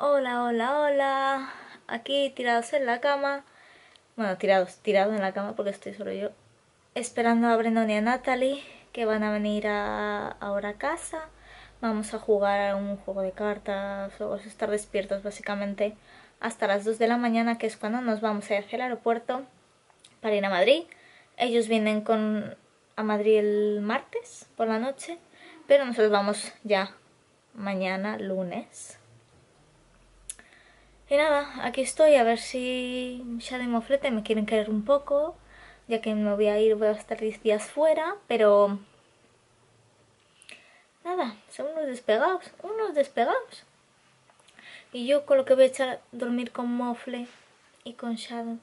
Hola, hola, hola. Aquí tirados en la cama. Bueno, tirados en la cama porque estoy solo yo. Esperando a Brendon y a Natalie, que van a venir ahora a casa. Vamos a jugar a un juego de cartas o estar despiertos básicamente hasta las 2 de la mañana, que es cuando nos vamos a ir hacia el aeropuerto para ir a Madrid. Ellos vienen a Madrid el martes por la noche, pero nosotros vamos ya mañana, lunes. Y nada, aquí estoy a ver si Shadow y Moflete me quieren querer un poco, ya que me voy a estar 10 días fuera, pero nada, son unos despegados. Y yo con lo que voy a echar a dormir con Mofle y con Shadow.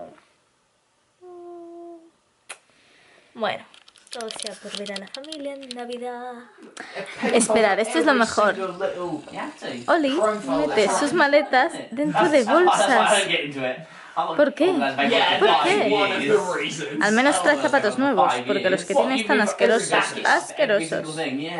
Bueno, todo sea por ver a la familia en Navidad. Esperar, esto es lo mejor. Oli mete sus maletas dentro de bolsas. ¿Por qué? ¿Por qué? Al menos trae zapatos nuevos, porque los que tiene están asquerosos. Asquerosos.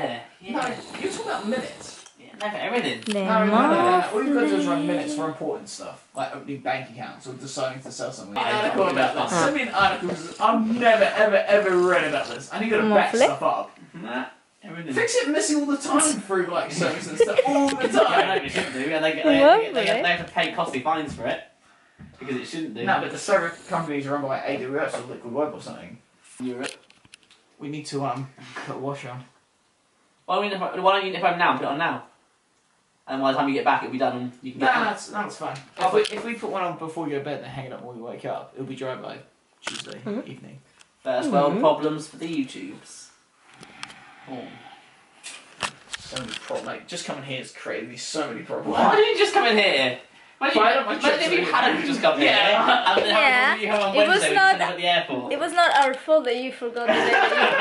All you've got to do is run minutes for important stuff, like opening bank accounts or deciding to sell something. An article about this. Send me an article. I've never, ever read about this. I need to back stuff up. Fix it messy all the time through like service and stuff all the time. It shouldn't do, and they have to pay costly fines for it because it shouldn't do. No, but the server companies are run by AWS or Liquid Web or something. Europe. We need to put a wash on. Why don't you nip home now and put it on now? And by the time you get back, it'll be done and you can get That's fine. If we put one on before you go to bed and hang it up when we wake up, it'll be dry by Tuesday evening. First world problems for the YouTubes. Oh. So many problems. Like, just coming here is crazy. So many problems. Why did you just come in here? Imagine if you hadn't just come here. And then Yeah. you have on It was Wednesday not- when you at the airport. It was not our fault that you forgot the day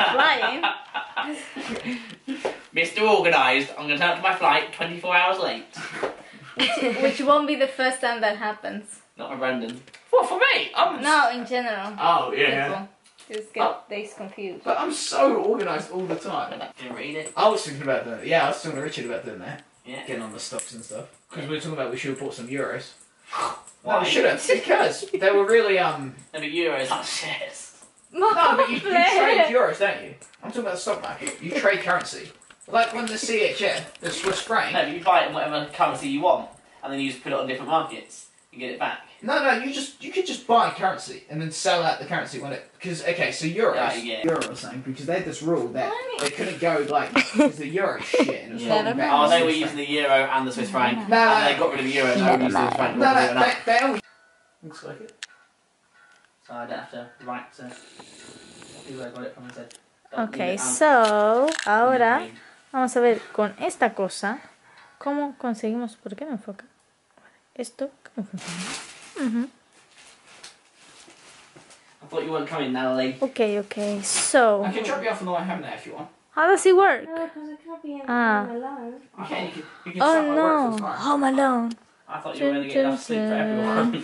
that you were flying. Mr. Organised, I'm going to turn up to my flight 24 hours late. Which won't be the first time that happens. Not my Brendan. What, for me? No, in general. Oh, yeah. People just get days confused. But I'm so organised all the time. Didn't read it. I was thinking about doing I was talking to Richard about doing that. Yeah. Getting on the stocks and stuff. Because we were talking about we should have bought some euros. Why? No, we should have. Because they were really, No, but euros aren't shares. No, but you trade euros, don't you? I'm talking about the stock market. You trade currency. Like when the CHF, the Swiss franc. No, but you buy it in whatever currency you want, and then you just put it on different markets and get it back. No, you could just buy currency and then sell out the currency when it. Because so euros, euro or something, because they had this rule that they couldn't go like because the euro shit and it was holding back. Oh, they were using the euro and the Swiss franc, and they got rid of the euro and only used the Swiss franc. No, they only. Looks like it. So I don't have to write to who I got it from and said. Ok, so, ahora vamos a ver con esta cosa cómo conseguimos... ¿Por qué no enfoca? Esto, ¿cómo funciona? I thought you weren't coming, Natalie. Ok, so... I can drop you off on the way home there if you want. How does it work? No, because I can't be in Ah. alone. You can Oh start my work no, for tomorrow. Home Alone. I thought you were going to get enough sleep for everyone.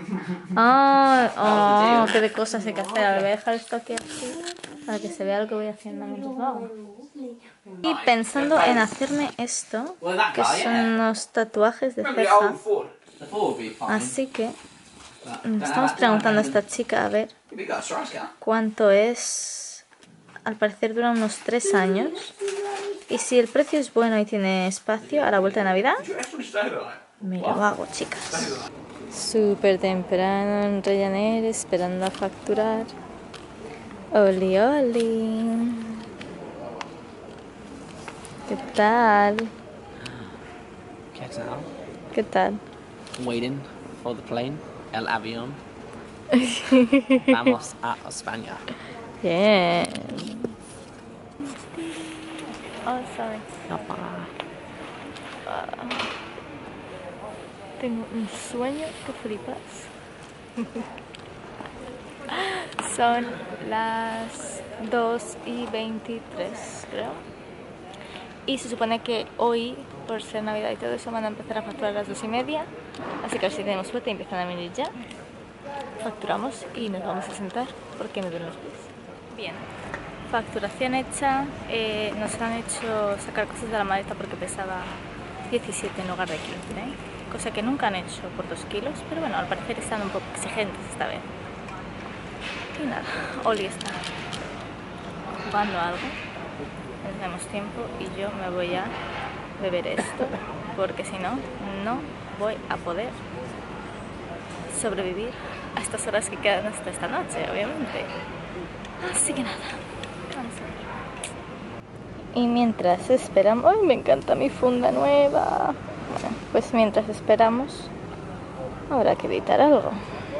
Oh, qué de cosas hay que hacer. A ver, voy a dejar esto aquí así para que se vea lo que voy haciendo mientras lo hago. Y pensando en hacerme esto, Well, that que guy, son yeah. unos tatuajes de Remember the ceja. old Ford? The four would be fine. Así que But le estamos preguntando a esta chica a ver We got a Strauss car. cuánto es. Al parecer dura unos 3 años. Y si el precio es bueno y tiene espacio a la vuelta de Navidad, Did you actually stay the night? me lo hago, chicas. Stay the night. Súper temprano en Ryanair esperando a facturar. Oli, oli. ¿Qué tal? ¿Qué tal? ¿Qué tal? Waiting for the plane, el avión. Vamos a España. Bien. Oh, sorry. Tengo un sueño que flipas. Son las 2:23, creo. Y se supone que hoy, por ser Navidad y todo eso, van a empezar a facturar a las 2:30. Así que a ver si tenemos suerte y empiezan a venir ya. Facturamos y nos vamos a sentar porque me duelen los pies. Bien. Facturación hecha. Nos han hecho sacar cosas de la maleta porque pesaba 17 en lugar de 15, ¿eh? Cosa que nunca han hecho por 2 kilos, pero bueno, al parecer están un poco exigentes esta vez. Y nada, Oli está jugando algo, no tenemos tiempo y yo me voy a beber esto, porque si no, no voy a poder sobrevivir a estas horas que quedan hasta esta noche, obviamente. Así que nada, vamos a ver. Y mientras esperamos... ¡Ay, me encanta mi funda nueva! Bueno, pues mientras esperamos, habrá que editar algo.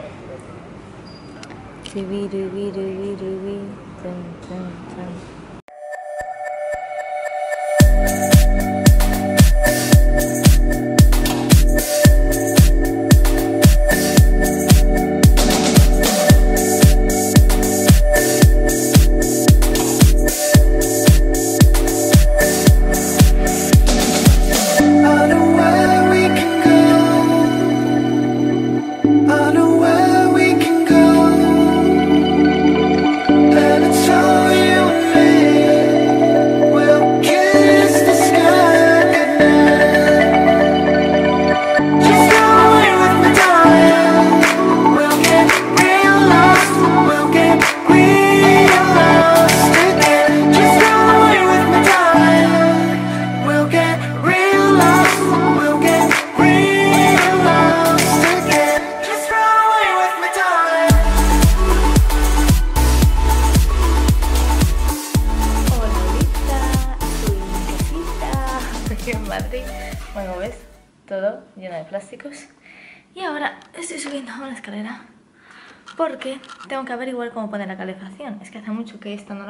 En Madrid, bueno, ves, todo lleno de plásticos. Y ahora estoy subiendo a una escalera porque tengo que averiguar cómo poner la calefacción. Es que hace mucho que esta no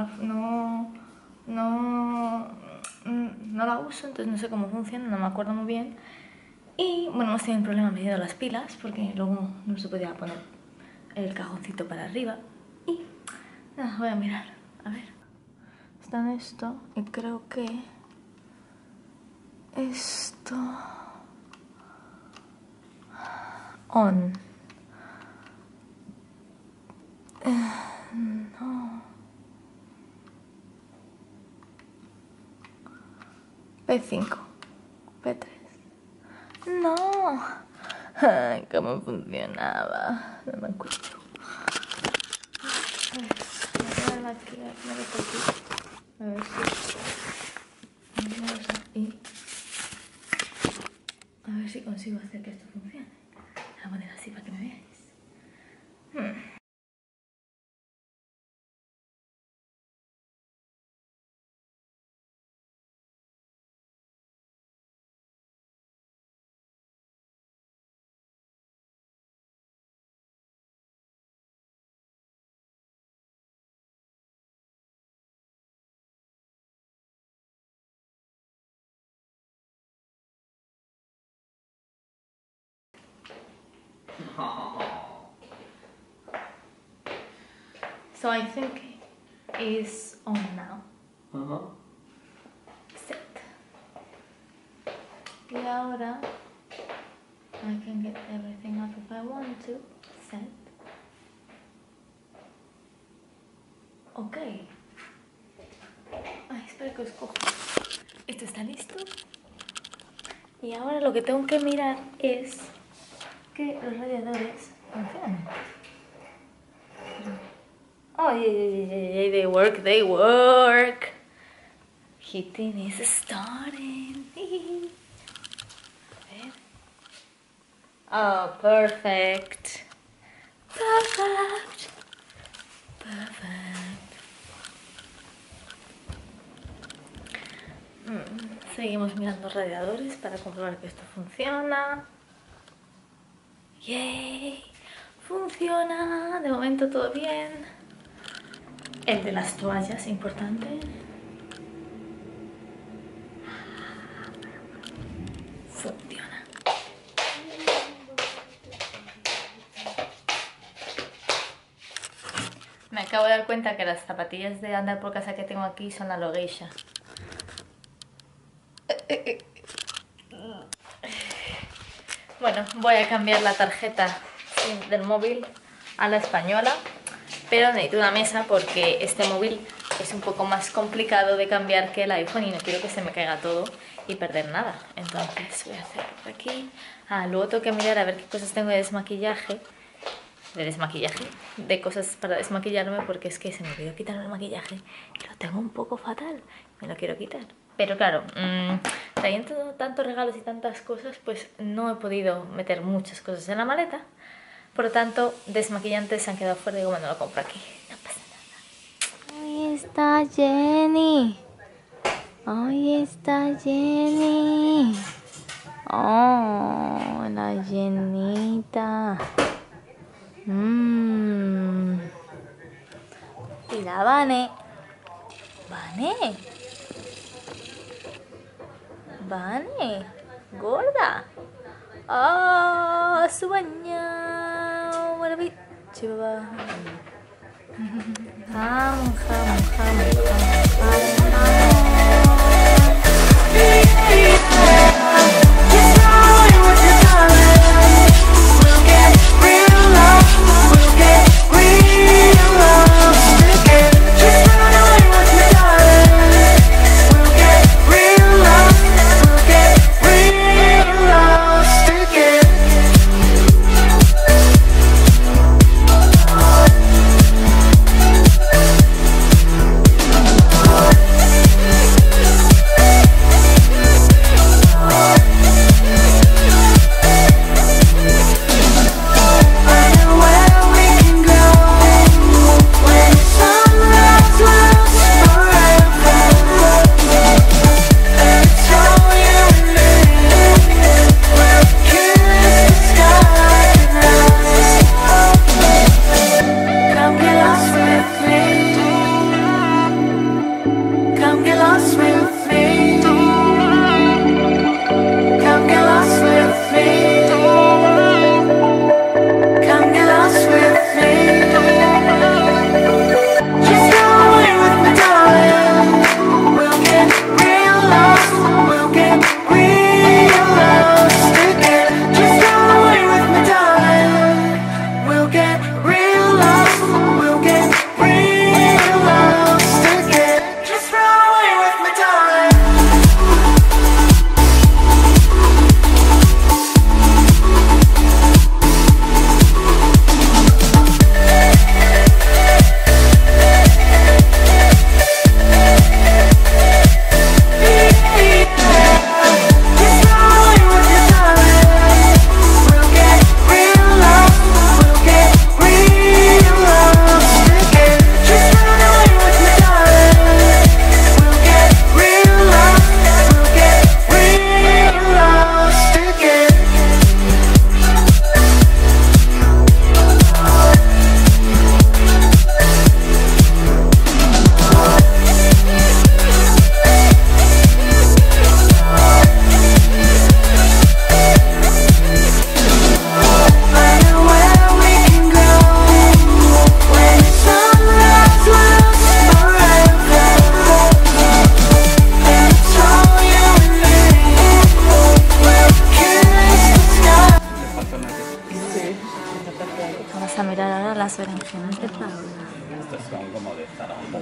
la uso, entonces no sé cómo funciona, no me acuerdo muy bien. Y bueno, hemos tenido un problema midiendo las pilas porque luego no se podía poner el cajoncito para arriba. Y nada, voy a mirar, a ver. Está en esto y creo que esto on no P5 P3 no. Ay, ¿cómo funcionaba? No me acuerdo. A ver, aquí, a ver si a ver si consigo hacer que esto funcione. Voy a poner así para que me veáis. So I think it's on now. Set. Y ahora I can get everything up if I want to. Set. Ok. Ay, espera que os cojo. Esto está listo. Y ahora lo que tengo que mirar es que los radiadores funcionen. Oh, yeah, they work. Heating is starting. A ver. Oh, perfect. Seguimos mirando radiadores para comprobar que esto funciona. ¡Yay! Funciona. De momento todo bien. El de las toallas, importante. Funciona. Me acabo de dar cuenta que las zapatillas de andar por casa que tengo aquí son la Logeisha. Bueno, voy a cambiar la tarjeta del móvil a la española, pero necesito una mesa porque este móvil es un poco más complicado de cambiar que el iPhone y no quiero que se me caiga todo. y perder nada. Entonces voy a hacer por aquí. Luego tengo que mirar a ver qué cosas tengo de desmaquillaje. De cosas para desmaquillarme, porque es que se me olvidó quitarme el maquillaje y lo tengo un poco fatal, me lo quiero quitar. Pero claro, trayendo tantos regalos y tantas cosas, pues no he podido meter muchas cosas en la maleta. Por lo tanto, desmaquillantes se han quedado fuera y digo, bueno, lo compro aquí, no pasa nada. Ahí está Jenny. Ahí está Jenny. Oh, la Jenita. Y la Vane. Vane, gorda. Su bañado. Maravilla. Jam. Vamos a mirar ahora las berenjenas de Paula. Estos son como de zaranda.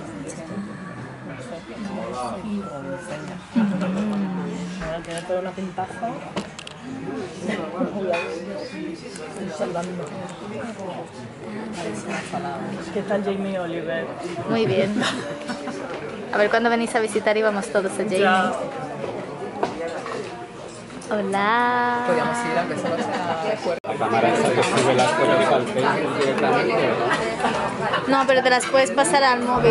Ahora tiene toda una pintaza. ¿Qué tal Jamie Oliver? Muy bien. A ver cuándo venís a visitar y vamos todos a Jamie. Ya. Hola. Podríamos ir aunque solo sea de acuerdo. La cámara esa que sube las fotos al Facebook directamente. No, pero te las puedes pasar al móvil.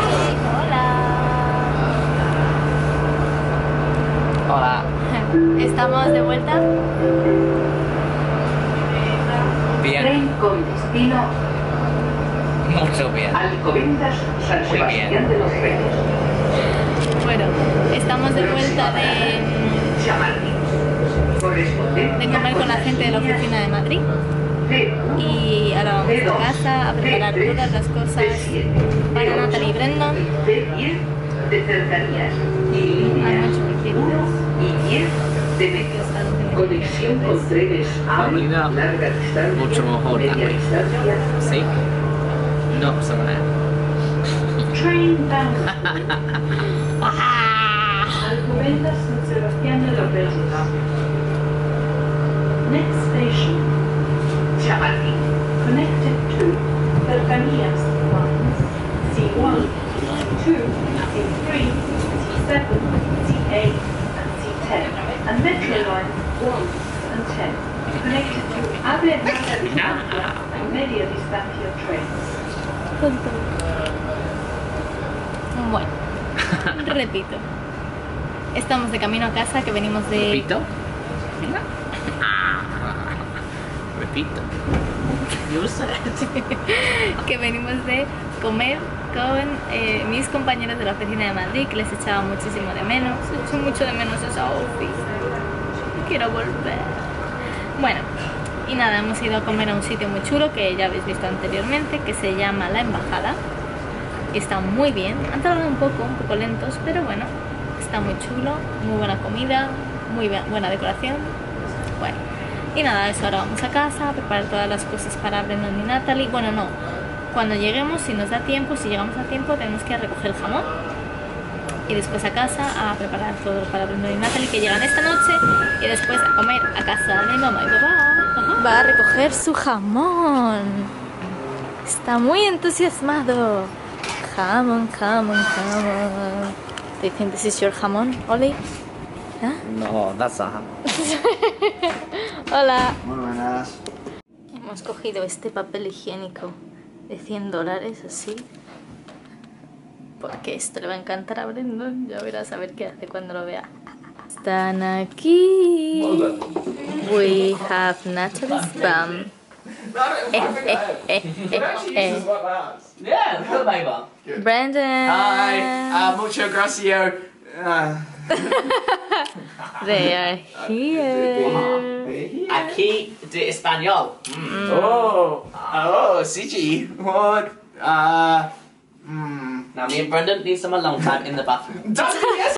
Hola. ¿Estamos de vuelta? Bien. Tren con destino Mucho bien. Alcobendas, San Muy bien. Sebastián de los Reyes, Bueno, estamos de vuelta de Chamartín, correspondiente comer con la gente de la oficina de Madrid. Y ahora vamos a casa a preparar todas las cosas para Natalie y Brendan. C10 de cercanías y línea 1 y 10 de metro. Conexión con trenes a Movilidad larga distancia, mucho mejor media también. distancia. Sí. No pasa nada. Train bound. Alcobendas, Sebastián de López. Next station, Chamartín. Connected to Cercanías lines C1, C2, C3, C7, C8, and C10, and Metro lines 1 and 10. Connected to Ave Margarita and Media Distancia trains. Bueno, repito. Estamos de camino a casa, que venimos de... ¿Repito? Repito. Yo sé. que venimos de comer con mis compañeros de la oficina de Madrid, que les echaba muchísimo de menos. Echo mucho de menos esa oficina. Quiero volver. Bueno, y nada, hemos ido a comer a un sitio muy chulo que ya habéis visto anteriormente, que se llama La Embajada. Y está muy bien. Han tardado un poco lentos, pero bueno, está muy chulo, muy buena comida, muy buena decoración. Bueno, y nada, eso, ahora vamos a casa a preparar todas las cosas para Brendan y Natalie. Bueno, no, cuando lleguemos, si nos da tiempo, si llegamos a tiempo, tenemos que ir a recoger el jamón y después a casa a preparar todo para Brendan y Natalie, que llegan esta noche, y después a comer a casa de mamá y papá. Va a recoger su jamón. Está muy entusiasmado. Jamón, jamón, jamón. Do you think this is your jamón, Oli? ¿Ah? No, that's a... Hola. Muy buenas. Hemos cogido este papel higiénico de $100, así. Porque esto le va a encantar a Brendan. Ya verás a ver qué hace cuando lo vea. Están aquí. We have Natalie's bum. Yeah, good neighbour. Brendan. Hi, mucho gracias. They are here. Aquí de español. Oh, Siji. What? Now me and Brendan need some alone time in the bathroom. Don't